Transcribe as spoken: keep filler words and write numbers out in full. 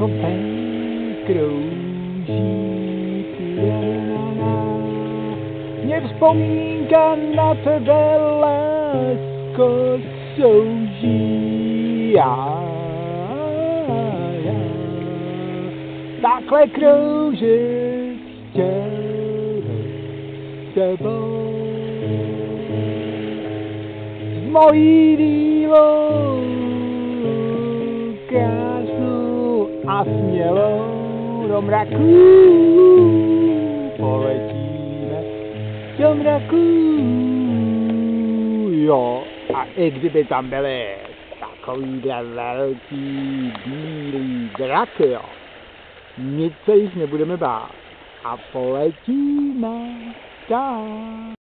kopec krouží. Mě vzpomínka na tebe, lásko, souží. Já, já, takhle kroužit chtěl s tebou. S mojí dílou krásnou a smělou do mraku poletíme, do mraku, jo, a i kdyby tam byly takovýhle velký bílý draky, jo, nic se jich nebudeme bát a poletíme dál.